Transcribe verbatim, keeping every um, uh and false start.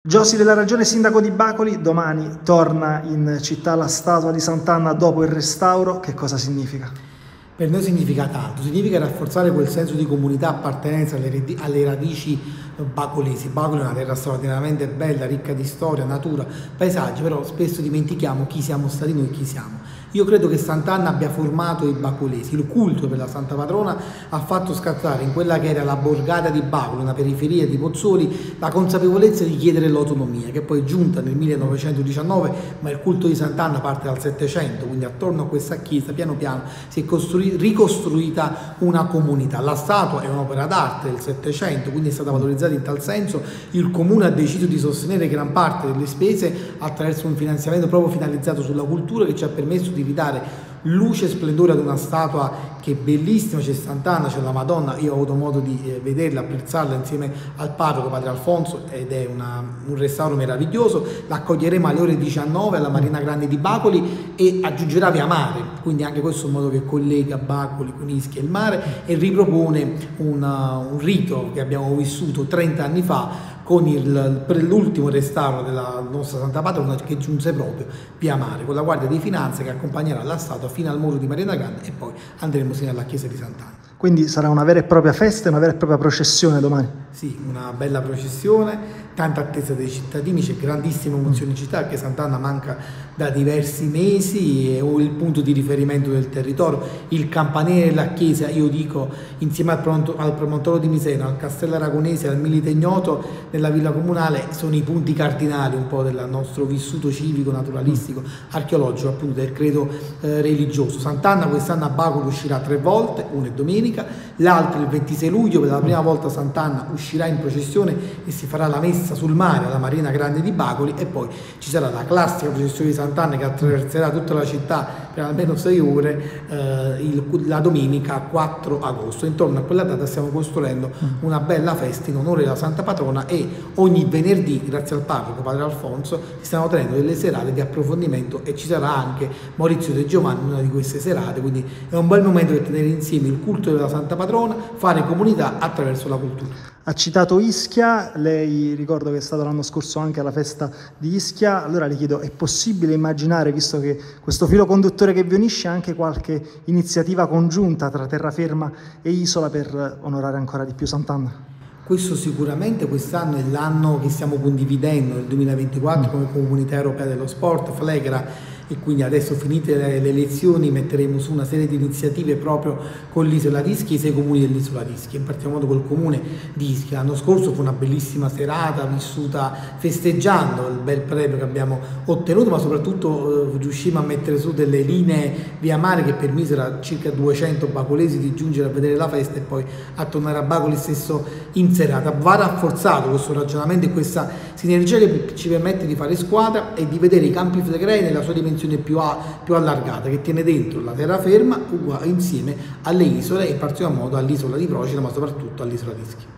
Giosi della Ragione, sindaco di Bacoli, domani torna in città la statua di Sant'Anna dopo il restauro. Che cosa significa? Per noi significa tanto, significa rafforzare quel senso di comunità, appartenenza alle, alle radici bacolesi. Bacoli è una terra straordinariamente bella, ricca di storia, natura, paesaggi, però spesso dimentichiamo chi siamo stati noi e chi siamo. Io credo che Sant'Anna abbia formato i bacolesi, il culto per la Santa Patrona ha fatto scattare in quella che era la borgata di Bacoli, una periferia di Pozzuoli, la consapevolezza di chiedere l'autonomia, che poi è giunta nel millenovecentodiciannove, ma il culto di Sant'Anna parte dal Settecento, quindi attorno a questa chiesa piano piano si è ricostruita una comunità. La statua è un'opera d'arte del Settecento, quindi è stata valorizzata in tal senso. Il comune ha deciso di sostenere gran parte delle spese attraverso un finanziamento proprio finalizzato sulla cultura, che ci ha permesso di ridare luce e splendore ad una statua che è bellissima. C'è Sant'Anna, c'è la Madonna, io ho avuto modo di eh, vederla, apprezzarla insieme al parroco Padre Alfonso, ed è una, un restauro meraviglioso. L'accoglieremo alle ore diciannove alla Marina Grande di Bacoli e aggiungerà Via Mare, quindi anche questo è un modo che collega Bacoli con Ischia e il mare, e ripropone una, un rito che abbiamo vissuto trenta anni fa con l'ultimo restauro della nostra Santa Patrona, che giunse proprio Via Mare, con la Guardia di Finanza che accompagnerà la statua fino al muro di Marina Grande, e poi andremo sino alla chiesa di Sant'Anna. Quindi sarà una vera e propria festa e una vera e propria processione domani? Sì, una bella processione, tanta attesa dei cittadini, c'è grandissima emozione in città, perché Sant'Anna manca da diversi mesi, è il punto di riferimento del territorio. Il campanile della chiesa, io dico, insieme al, pronto, al promontorio di Miseno, al Castello Aragonese, al Milite Ignoto, nella Villa Comunale, sono i punti cardinali un po' del nostro vissuto civico, naturalistico, archeologico, appunto del credo eh, religioso. Sant'Anna quest'anno a Bacoli uscirà tre volte, una è domenica, l'altra il ventisei luglio, per la prima volta Sant'Anna uscirà in processione e si farà la messa sul mare alla Marina Grande di Bacoli, e poi ci sarà la classica processione di Sant'Anna che attraverserà tutta la città per almeno sei ore eh, il, la domenica quattro agosto. Intorno a quella data stiamo costruendo una bella festa in onore della Santa Patrona, e ogni venerdì, grazie al parroco Padre Alfonso, si stanno tenendo delle serate di approfondimento e ci sarà anche Maurizio De Giovanni in una di queste serate, quindi è un bel momento per tenere insieme il culto della Santa Patrona, fare comunità attraverso la cultura. Ha citato Ischia, lei ricordo che è stato l'anno scorso anche alla festa di Ischia, allora le chiedo, è possibile immaginare, visto che questo filo conduttore che vi unisce, anche qualche iniziativa congiunta tra terraferma e isola per onorare ancora di più Sant'Anna? Questo sicuramente, quest'anno è l'anno che stiamo condividendo, nel duemilaventiquattro, come Comunità Europea dello Sport, Flegra, e quindi adesso, finite le, le elezioni, metteremo su una serie di iniziative proprio con l'isola di Ischia e i sei comuni dell'isola di Ischia, in particolar modo col comune di Ischia. L'anno scorso fu una bellissima serata vissuta festeggiando il bel premio che abbiamo ottenuto, ma soprattutto eh, riuscimmo a mettere su delle linee Via Mare che permisero a circa duecento bacolesi di giungere a vedere la festa e poi a tornare a Bacoli stesso in serata. Va rafforzato questo ragionamento e questa sinergia che ci permette di fare squadra e di vedere i Campi Flegrei nella sua dimensione più, a, più allargata, che tiene dentro la terraferma insieme alle isole, e in particolar modo all'isola di Procida, ma soprattutto all'isola di Ischia.